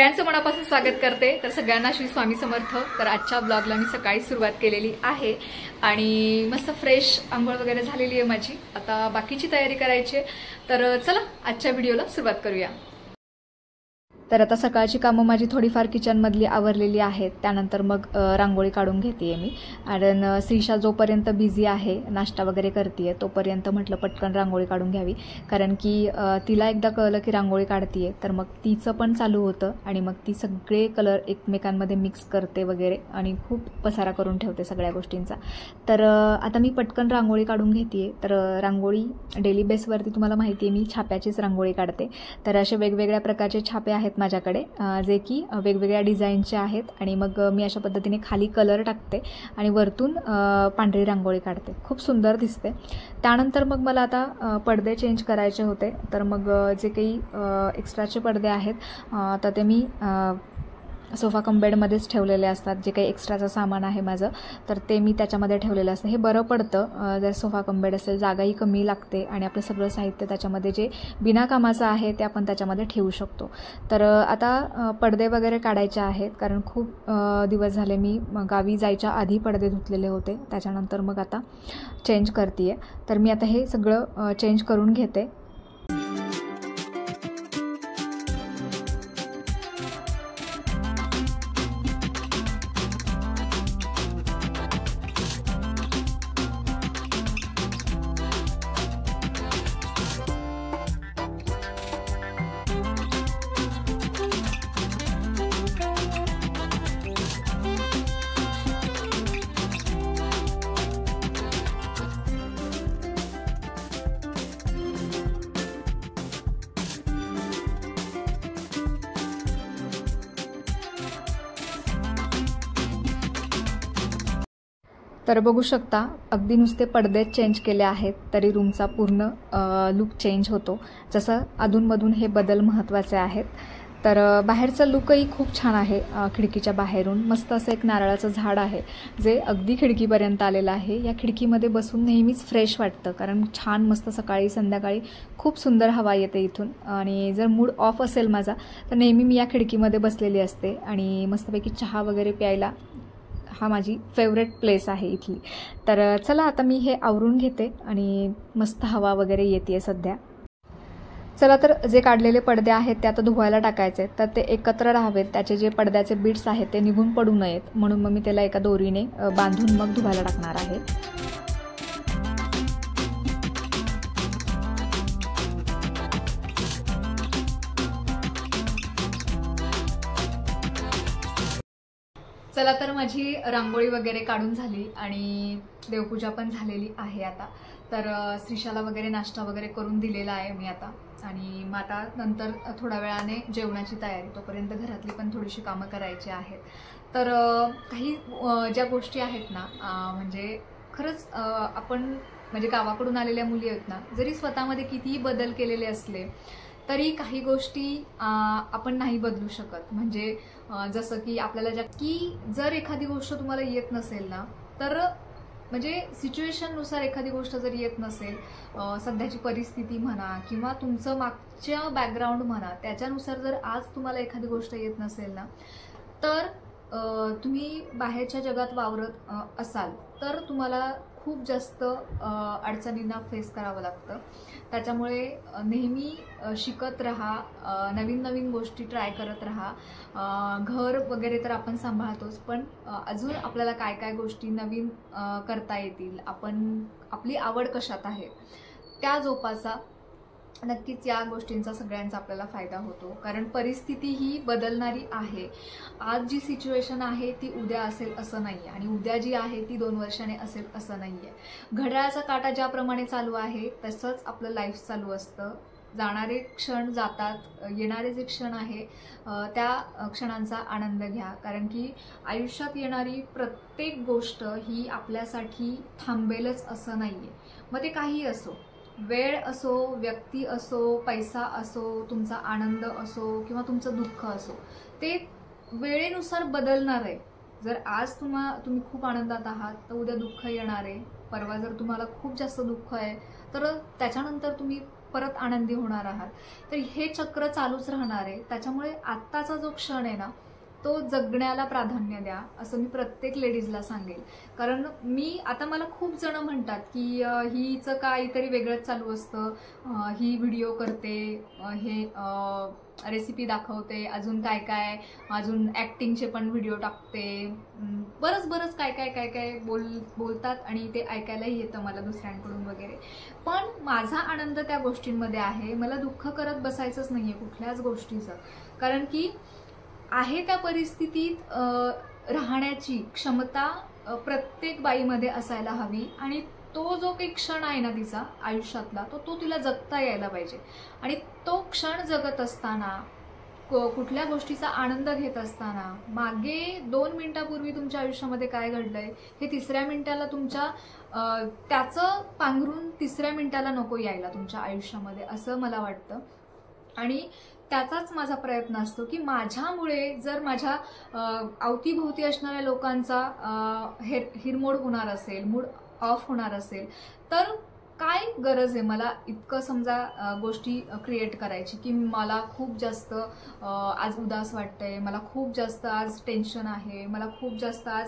सगळ्यांचं मनापासून स्वागत करते। तर सगळ्यांना श्री स्वामी समर्थ। तर आजच्या ब्लॉगला मी सकाळी सुरुवात केलेली आहे आणि मस्त फ्रेश आंघोळ वगैरे झालेली आहे माझी। आता बाकीची तयारी करायची आहे। तर चला आजच्या व्हिडिओला सुरुवात करूया। तर आता सकाळची कामं माझी थोडीफार किचनमधली आवरलेली आहेत। त्यानंतर मग रांगोळी काढून घेते मी, कारण श्रीशा जोपर्यंत बिझी आहे नाश्ता वगैरे करते तोपर्यंत म्हटलं पटकन रांगोळी काढून घ्यावी, कारण की तिला एकदा कळलं की रांगोळी काढते तर मग तिचं पण चालू होतं आणि मग ती सगळे कलर एकमेकांमध्ये मिक्स करते वगैरे आणि खूप पसारा करून ठेवते सगळ्या गोष्टींचा। तर आता मी पटकन रांगोळी काढून घेते। तर रांगोळी डेली बेसवरती तुम्हाला माहिती आहे मी छाप्याचीच रांगोळी काढते। तर असे वेगवेगळ्या प्रकारचे छापे आहेत माझ्याकडे, जे की वेगवेगळ्या डिझाईनचे आहेत आणि मग मी अशा पद्धतीने खाली कलर टाकते आणि वरतून पांढरी रांगोळी काढते, खूप सुंदर दिसते। त्यानंतर मग मला आता पडदे चेंज करायचे होते। तर मग जे काही एक्स्ट्राचे पडदे आहेत तर ते मी सोफा कम बेडमध्येच ठेवलेले असतात। जे काही एक्स्ट्राचं सामान आहे माझं तर ते मी त्याच्यामध्ये ठेवलेलं असतं। हे बरं पडतं जर सोफा कम बेड असेल, जागाही कमी लागते आणि आपलं सगळं साहित्य त्याच्यामध्ये जे बिना कामाचं आहे ते आपण त्याच्यामध्ये ठेवू शकतो। तर आता पडदे वगैरे काढायचे आहेत, कारण खूप दिवस झाले मी गावी जायच्या आधी पडदे धुतलेले होते, त्याच्यानंतर मग आता चेंज करते आहे। तर मी आता हे सगळं चेंज करून घेते। तर बघू शकता अगदी नुसते पडदेच चेंज केले आहेत तरी रूमचा पूर्ण लुक चेंज होतो। जसं अधूनमधून हे बदल महत्त्वाचे आहेत। तर बाहेरचा लुकही खूप छान आहे। खिडकीच्या बाहेरून मस्त असं एक नारळाचं झाड आहे जे अगदी खिडकीपर्यंत आलेलं आहे। या खिडकीमध्ये बसून नेहमीच फ्रेश वाटतं, कारण छान मस्त सकाळी संध्याकाळी खूप सुंदर हवा येते इथून। आणि जर मूड ऑफ असेल माझा तर नेहमी मी या खिडकीमध्ये बसलेली असते आणि मस्तपैकी चहा वगैरे प्यायला हा माझी फेवरेट प्लेस आहे इथली। तर चला आता मी हे आवरून घेते आणि मस्त हवा वगैरे येते सध्या। चला तर जे काढलेले पडदे आहेत ते आता धुवायला टाकायचे, तर ते एकत्र राहावेत, त्याचे जे पडद्याचे बीट्स आहेत ते निघून पडू नयेत, म्हणून मग मी त्याला एका दोरीने बांधून मग धुवायला टाकणार आहे। चला तर माझी रांगोळी वगैरे काढून झाली आणि देवपूजा पण झालेली आहे आता। तर श्रीशाला वगैरे नाश्ता वगैरे करून दिलेला आहे मी आता, आणि मग आता नंतर थोड्या वेळाने जेवणाची तयारी, तोपर्यंत घरातली पण थोडीशी कामं करायची आहेत। तर काही ज्या गोष्टी आहेत ना, म्हणजे खरंच आपण म्हणजे गावाकडून आलेल्या मुली आहेत ना, जरी स्वतःमध्ये कितीही बदल केलेले असले तरी काही गोष्टी आपण नाही बदलू शकत। म्हणजे जसं की आपल्याला की जर एखादी गोष्ट तुम्हाला येत नसेल ना, तर म्हणजे सिच्युएशननुसार एखादी गोष्ट जर येत नसेल, सध्याची परिस्थिती म्हणा किंवा तुमचं मागच्या बॅकग्राऊंड म्हणा, त्याच्यानुसार जर आज तुम्हाला एखादी गोष्ट येत नसेल ना, तर तुम्ही बाहेरच्या जगात वावरत असाल तर तुम्हाला खूप जास्त अडचणींना फेस करावं लागतं। त्याच्यामुळे नेहमी शिकत राहा, नवीन नवीन गोष्टी ट्राय करत राहा। घर वगैरे तर आपण सांभाळतोच, पण अजून आपल्याला काय काय गोष्टी नवीन करता येतील, आपली आवड कशात आहे त्या जोपासा। नक्कीच या गोष्टींचा सगळ्यांचा आपल्याला फायदा होतो, कारण परिस्थिती ही बदलणारी आहे। आज जी सिच्युएशन आहे ती उद्या असेल असं नाही, आणि उद्या जी आहे ती 2 वर्षाने असेल असं नाही आहे। घड्याळाचा काटा ज्याप्रमाणे चालू आहे तसंच आपलं लाईफ चालू असतं। जाणारे क्षण जातात, येणारे जे क्षण आहे त्या क्षणांचा आनंद घ्या, कारण की आयुष्यात येणारी प्रत्येक गोष्ट ही आपल्यासाठी थांबेलच असं नाही आहे। मग ते काही असो, वेळ असो, व्यक्ती असो, पैसा असो, तुमचा आनंद असो किंवा तुमचं दुःख असो, ते वेळेनुसार बदलणार आहे। जर आज तुम्ही खूप आनंदात आहात तर उद्या दुःख येणार आहे, परवा जर तुम्हाला खूप जास्त दुःख आहे तर त्याच्यानंतर तुम्ही परत आनंदी होणार आहात. तर हे चक्र चालूच राहणार आहे. त्याच्यामुळे आत्ताचा जो क्षण आहे ना तो जगण्याला प्राधान्य द्या, असं मी प्रत्येक लेडीजला सांगेल. कारण आता मला खूप जण म्हणतात की हिचं काहीतरी वेगळंच चालू असतं, ही व्हिडिओ करते, हे रेसिपी दाखवते, अजून काय काय, अजून ॲक्टिंगचे पण व्हिडिओ टाकते, बरंच काय काय बोलतात आणि ते ऐकायलाही येतं मला दुसऱ्यांकडून वगैरे. पण माझा आनंद त्या गोष्टींमध्ये आहे. मला दुःख करत बसायचंच नाही आहे कुठल्याच गोष्टीचं. कारण की आहे त्या परिस्थितीत राहण्याची क्षमता प्रत्येक बाईमध्ये असायला हवी आणि तो जो काही क्षण आहे ना तिचा आयुष्यातला तो तिला जगता यायला पाहिजे. आणि तो क्षण जगत असताना कुठल्या गोष्टीचा आनंद घेत असताना मागे 2 मिनिटापूर्वी तुमच्या आयुष्यामध्ये काय घडलंय हे 3ऱ्या मिनिटाला तुमच्या त्याचं पांघरून 3ऱ्या मिनिटाला नको यायला तुमच्या आयुष्यामध्ये, असं मला वाटतं. आणि त्याचाच माझा प्रयत्न असतो की माझ्यामुळे जर माझ्या अवतीभोवती असणाऱ्या लोकांचा हिरमोड होणार असेल, मूड ऑफ होणार असेल, तर काय गरज आहे मला इतकं समजा गोष्टी क्रिएट करायची की मला खूप जास्त आज उदास वाटतंय, मला खूप जास्त आज टेन्शन आहे, मला खूप जास्त आज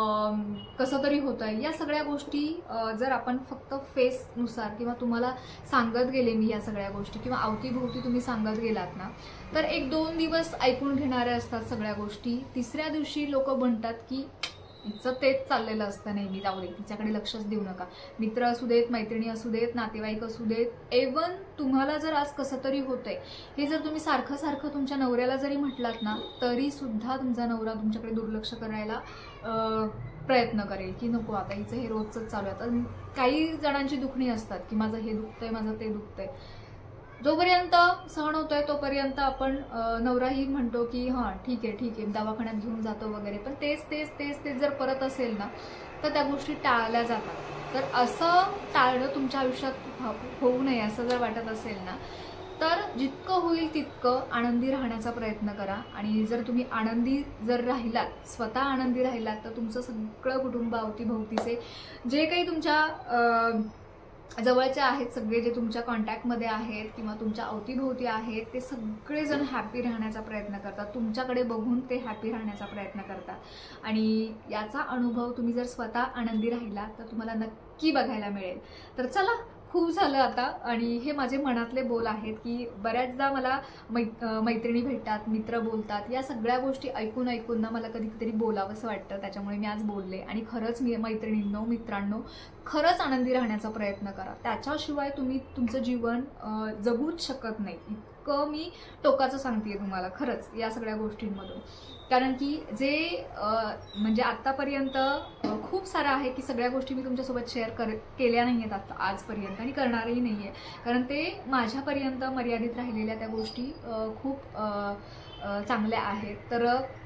कसं तरी होतंय. या सगळ्या गोष्टी जर आपण फक्त फेसनुसार किंवा तुम्हाला सांगत गेले मी या सगळ्या गोष्टी किंवा अवतीभोवती तुम्ही सांगत गेलात ना, तर 1-2 दिवस ऐकून घेणारे असतात सगळ्या गोष्टी. 3ऱ्या दिवशी लोक म्हणतात की हिचं तेच चाललेलं असतं नेहमी, जाऊ दे, तिच्याकडे लक्षच देऊ नका. मित्र असू देत, मैत्रिणी असू देत, नातेवाईक असू देत, इव्हन तुम्हाला जर आज कसं तरी होतंय हे जर तुम्ही सारखं तुमच्या नवऱ्याला जरी म्हटलात ना, तरी सुद्धा तुमचा नवरा तुमच्याकडे दुर्लक्ष करायला प्रयत्न करेल की नको आता हिचं हे रोजच चालू आहे. आता काही जणांची दुखणी असतात की माझं हे दुखतंय, माझं ते दुखतंय. जोपर्यंत सहन होतोय तोपर्यंत आपण नवराही म्हणतो की हां ठीक आहे दवाखान्यात घेऊन जातो वगैरे. पण तेच जर परत असेल ना तर त्या गोष्टी टाळल्या जातात. तर असं टाळणं तुमच्या आयुष्यात होऊ नये असं जर वाटत असेल ना, तर जितकं होईल तितकं आनंदी राहण्याचा प्रयत्न करा. आणि जर तुम्ही आनंदी जर राहिलात, स्वतः आनंदी राहिलात, तर तुमचं सगळं कुटुंब अवतीभोवतीचे जे काही तुमच्या जवळचे आहेत, सगळे जे तुमच्या कॉन्टॅक्टमध्ये आहेत किंवा तुमच्या अवतीभोवती आहेत, ते सगळेजण हॅपी राहण्याचा प्रयत्न करतात. तुमच्याकडे बघून ते हॅपी राहण्याचा प्रयत्न करतात. आणि याचा अनुभव तुम्ही जर स्वतः आनंदी राहिला तर तुम्हाला नक्की बघायला मिळेल. तर चला, खूप झालं आता. आणि हे माझे मनातले बोल आहेत की बऱ्याचदा मला मैत्रिणी भेटतात, मित्र बोलतात, या सगळ्या गोष्टी ऐकून ना मला कधीतरी बोलावंसं वाटतं. त्याच्यामुळे मी आज बोलले. आणि खरंच मी मैत्रिणींनो, मित्रांनो, खरंच आनंदी राहण्याचा प्रयत्न करा. त्याच्याशिवाय तुम्ही तुमचं जीवन जगूच शकत नाही. इतकं मी टोकाचं सांगतेय तुम्हाला खरंच या सगळ्या गोष्टींमधून. कारण की जे म्हणजे आत्तापर्यंत खूप सारं आहे की सगळ्या गोष्टी मी तुमच्यासोबत शेअर केल्या नाही आहेत आता आजपर्यंत आणि करणारही नाही आहे. कारण ते माझ्यापर्यंत मर्यादित राहिलेल्या त्या गोष्टी खूप चांगल्या आहेत. तर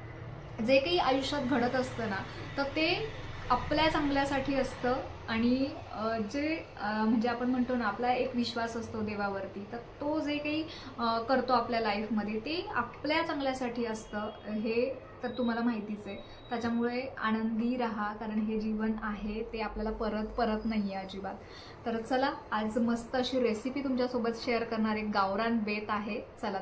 जे काही आयुष्यात घडत असतं ना, तर ते आपल्या चांगल्यासाठी असतं. आणि जे म्हणजे आपण म्हणतो ना, आपला एक विश्वास असतो देवावरती, तर तो जे काही करतो आपल्या लाईफमध्ये ते आपल्या चांगल्यासाठी असतं, हे तर तुम्हाला माहितीच आहे. त्याच्यामुळे आनंदी राहा, कारण हे जीवन आहे ते आपल्याला परत नाही आहे अजिबात. तर चला, आज मस्त अशी रेसिपी तुमच्यासोबत शेअर करणार एक गावरान बेत आहे. चला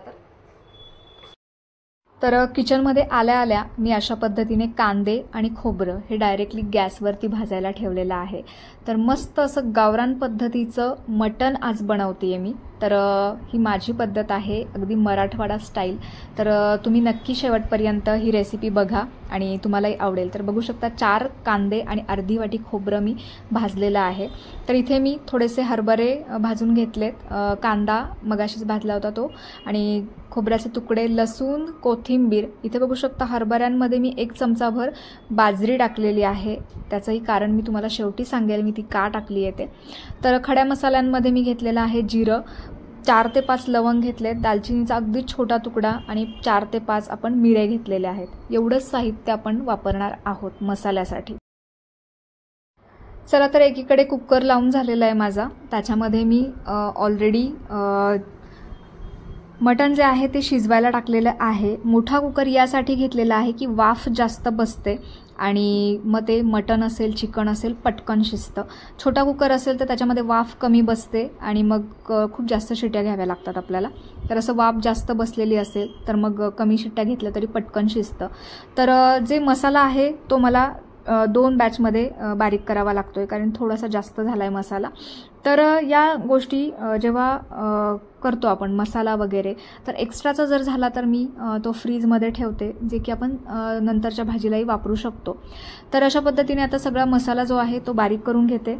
तर किचनमध्ये आल्या मी अशा पद्धतीने कांदे आणि खोबरं हे डायरेक्टली गॅसवरती भाजायला ठेवलेलं आहे. तर मस्त असं गावरान पद्धतीचं मटण आज बनवतेय मी. तर ही माझी पद्धत आहे, अगदी मराठवाडा स्टाईल. तर तुम्ही नक्की शेवटपर्यंत ही रेसिपी बघा आणि तुम्हालाही आवडेल. तर बघू शकता 4 कांदे आणि अर्धी वाटी खोबरं मी भाजलेलं आहे. तर इथे मी थोडेसे हरभरे भाजून घेतलेत, कांदा मगाशीच भाजला होता तो, आणि खोबऱ्याचे तुकडे, लसूण, कोथिंबीर. इथे बघू शकता हरभऱ्यांमध्ये मी 1 चमचाभर बाजरी टाकलेली आहे. त्याचंही कारण मी तुम्हाला शेवटी सांगेल मी ती का टाकली आहे ते. तर खड्या मसाल्यांमध्ये मी घेतलेलं आहे जिरं, 4 ते 5 लवंग घेतलेत, दालचिनीचा अगदी छोटा तुकडा आणि 4 ते 5 आपण मिरे घेतलेले आहेत. एवढंच साहित्य आपण वापरणार आहोत मसाल्यासाठी. चला, तर एकीकडे कुकर लावून झालेला आहे माझा. त्याच्यामध्ये मी ऑलरेडी मटण जे आहे ते शिजवायला टाकलेलं आहे. मोठा कुकर यासाठी घेतलेला आहे की वाफ जास्त बसते आणि मग ते मटण असेल चिकन असेल पटकन शिजतं. छोटा कुकर असेल तर त्याच्यामध्ये वाफ कमी बसते आणि मग खूप जास्त शिट्ट्या घ्याव्या लागतात आपल्याला. तर असं वाफ जास्त बसलेली असेल तर मग कमी शिट्ट्या घेतल्या तरी पटकन शिजतं. तर जे मसाला आहे तो मला 2 बॅचमध्ये बारीक करावा लागतोय कारण थोडासा जास्त झाला आहे मसाला. तर या गोष्टी जेव्हा करतो आपण मसाला वगैरे तर एक्स्ट्राचा जर झाला तर मी तो फ्रीजमध्ये ठेवते जे की आपण नंतरच्या भाजीलाही वापरू शकतो. तर अशा पद्धतीने आता सगळा मसाला जो आहे तो बारीक करून घेते.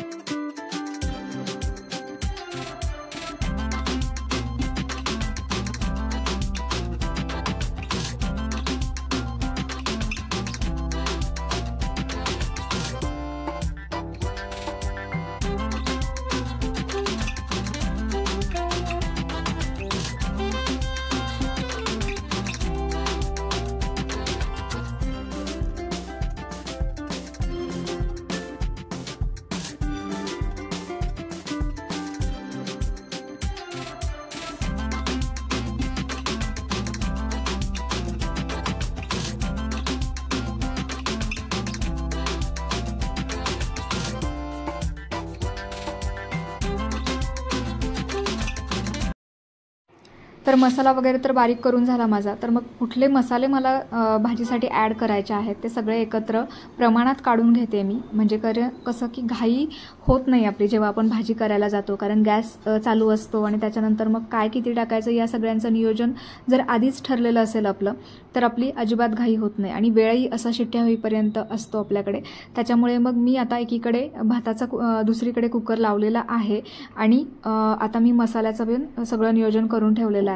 तर मसाला वगैरे तर बारीक करून झाला माझा. तर मग कुठले मसाले मला भाजीसाठी ॲड करायचे आहेत ते सगळे एकत्र प्रमाणात काढून घेते मी. म्हणजे कसं की घाई होत नाही आपली जेव्हा आपण भाजी करायला जातो, कारण गॅस चालू असतो आणि त्याच्यानंतर मग काय किती टाकायचं या सगळ्यांचं नियोजन जर आधीच ठरलेलं असेल आपलं तर आपली अजिबात घाई होत नाही आणि वेळही असा शिट्ट्या होईपर्यंत असतो आपल्याकडे. त्याच्यामुळे मग मी आता एकीकडे भाताचा दुसरीकडे कुकर लावलेला आहे आणि आता मी मसाल्याचं पण सगळं नियोजन करून ठेवलेलं आहे.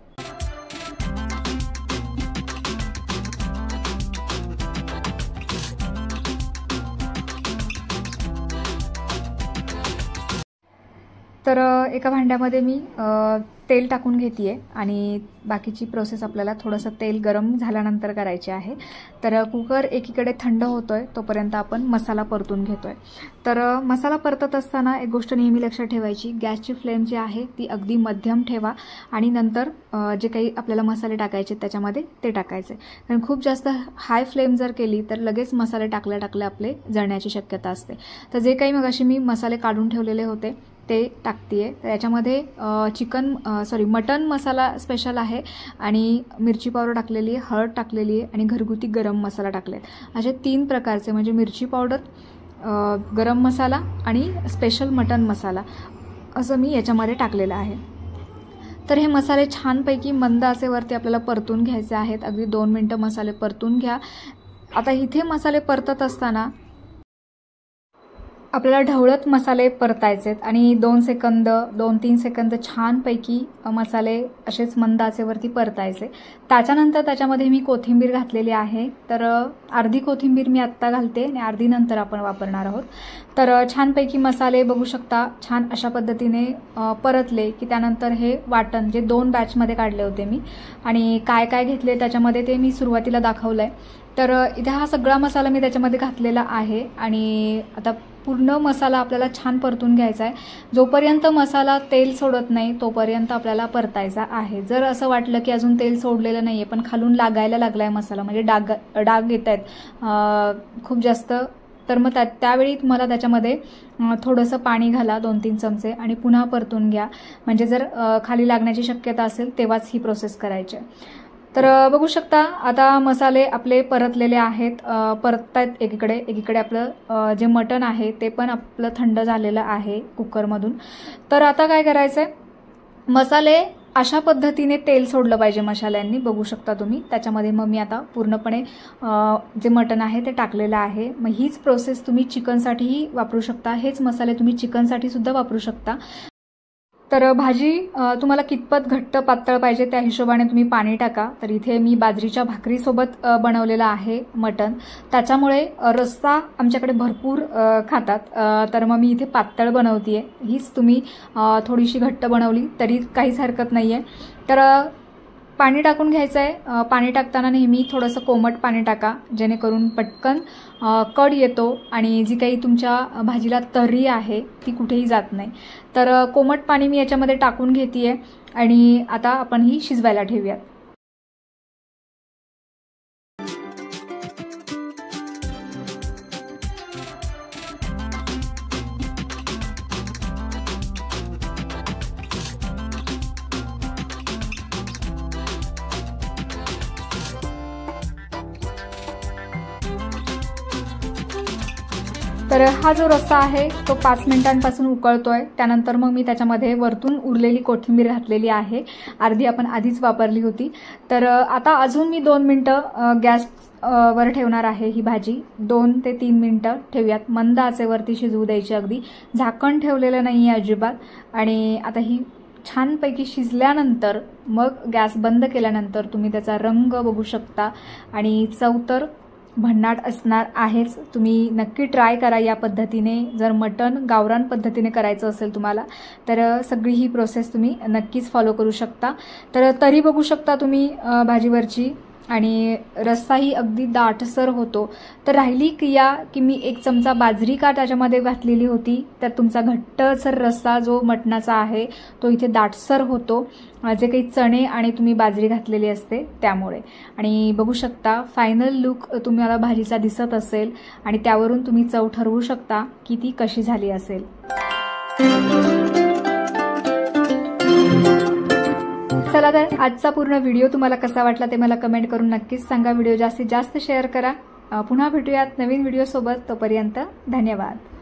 तर एका भांड्यामध्ये मी तेल टाकून घेते आणि बाकीची प्रोसेस आपल्याला थोडंसं तेल गरम झाल्यानंतर करायची आहे. तर कुकर एकीकडे थंड होतोय तोपर्यंत आपण मसाला परतून घेतोय. तर मसाला परतत असताना एक गोष्ट नेहमी लक्षात ठेवायची, गॅसची फ्लेम जी आहे ती अगदी मध्यम ठेवा आणि नंतर जे काही आपल्याला मसाले टाकायचे त्याच्यामध्ये ते टाकायचे. कारण खूप जास्त हाय फ्लेम जर केली तर लगेच मसाले टाकल्या आपले जळण्याची शक्यता असते. तर जे काही मगाशी मी मसाले काढून ठेवलेले होते ते टाकतेय. तर याच्यामध्ये मटन मसाला स्पेशल आहे आणि मिरची पावडर टाकलेली आहे, हळद टाकलेली आहे आणि घरगुती गरम मसाला टाकले. असे 3 प्रकारचे म्हणजे मिरची पावडर, गरम मसाला आणि स्पेशल मटन मसाला असं मी याच्यामध्ये टाकलेलं आहे. तर हे मसाले छानपैकी मंद आचेवरती आपल्याला परतून घ्यायचे आहेत. अगदी 2 मिनिटं मसाले परतून घ्या. आता इथे मसाले परतत असताना आपल्याला ढवळत मसाले परतायचे आणि 2-3 सेकंद छानपैकी मसाले असेच मंद आचेवरती परतायचे. त्याच्यानंतर त्याच्यामध्ये मी कोथिंबीर घातलेली आहे. तर अर्धी कोथिंबीर मी आत्ता घालते आणि अर्धी नंतर आपण वापरणार आहोत. तर छानपैकी मसाले बघू शकता छान अशा पद्धतीने परतले की त्यानंतर हे वाटण जे 2 बॅचमध्ये काढले होते मी आणि काय काय घेतले त्याच्यामध्ये ते मी सुरुवातीला दाखवलंय. तर इथे हा सगळा मसाला मी त्याच्यामध्ये घातलेला आहे आणि आता पूर्ण मसाला आपल्याला छान परतून घ्यायचा आहे. जोपर्यंत मसाला तेल सोडत नाही तोपर्यंत आपल्याला परतायचा आहे. जर असं वाटलं की अजून तेल सोडलेलं नाहीये पण खालून लागायला लागलाय मसाला म्हणजे डाग येत आहेत खूप जास्त, तर मग त्यावेळी मला त्याच्यामध्ये थोडंसं पाणी घाला 2-3 चमचे आणि पुन्हा परतून घ्या. म्हणजे जर खाली लागण्याची शक्यता असेल तेव्हाच ही प्रोसेस करायची. तर बघू शकता आता मसाले आपले परतलेले आहेत, परततायत एकीकडे आपलं जे मटण आहे ते पण आपलं थंड झालेलं आहे कुकरमधून. तर आता काय करायचंय, मसाले अशा पद्धतीने तेल सोडलं पाहिजे मसाल्यांनी, बघू शकता तुम्ही. त्याच्यामध्ये मग मी आता पूर्णपणे जे मटण आहे ते टाकलेलं आहे. मग हीच प्रोसेस तुम्ही चिकनसाठीही वापरू शकता, हेच मसाले तुम्ही चिकनसाठी सुद्धा वापरू शकता. तर भाजी तुम्हाला कितपत घट्ट पातळ पाहिजे त्या हिशोबाने तुम्ही पाणी टाका. तर इथे मी बाजरीच्या भाकरीसोबत बनवलेला आहे मटण, त्याच्यामुळे रस्सा आमच्याकडे भरपूर खातात. तर मग मी इथे पातळ बनवतेय. हीच तुम्ही थोडीशी घट्ट बनवली तरी काहीच हरकत नाहीये. तर पाणी टाकून घ्यायचं आहे. पाणी टाकताना नेहमी थोडंसं कोमट पाणी टाका जेणेकरून पटकन कड येतो आणि जी काही तुमच्या भाजीला तर्री आहे ती कुठेही जात नाही. तर कोमट पाणी मी याच्यामध्ये टाकून घेतेय आणि आता आपण ही शिजवायला ठेवूयात. तर हा जो रस्सा आहे तो 5 मिनिटांपासून उकळतोय. त्यानंतर मग मी त्याच्यामध्ये वरतून उरलेली कोथिंबीर घातलेली आहे. अर्धी आपण आधीच वापरली होती. तर आता अजून मी 2 मिनिटं गॅस वर ठेवणार आहे. ही भाजी 2 ते 3 मिनिटं ठेवूयात. मंद आचेवरती शिजवू द्यायची. अगदी झाकण ठेवलेलं नाही आहे अजिबात. आणि आता ही छानपैकी शिजल्यानंतर मग गॅस बंद केल्यानंतर तुम्ही त्याचा रंग बघू शकता आणि चव तर भन्नाट असणार आहेच. तुम्ही नक्की ट्राय करा या पद्धतीने. जर मटण गावरान पद्धतीने करायचं असेल तुम्हाला तर सगळी ही प्रोसेस तुम्ही नक्कीच फॉलो करू शकता. तर तरी बघू शकता तुम्ही भाजीवरची. आणि रस्साही अगदी दाटसर होतो. तर राहिली क्रिया की मी 1 चमचा बाजरी का त्याच्यामध्ये घातलेली होती. तर तुमचा घट्टसर रस्सा जो मटणाचा आहे तो इथे दाटसर होतो. जे काही चणे आणि तुम्ही बाजरी घातलेली असते त्यामुळे. आणि बघू शकता फायनल लुक तुम्हाला भाजीचा दिसत असेल आणि त्यावरून तुम्ही चव ठरवू शकता की ती कशी झाली असेल. चला तर आजचा पूर्ण व्हिडिओ तुम्हाला कसा वाटला ते मला कमेंट करून नक्कीच सांगा. व्हिडिओ जास्तीत जास्त शेअर करा. पुन्हा भेटूयात नवीन व्हिडिओ सोबत. तोपर्यंत धन्यवाद.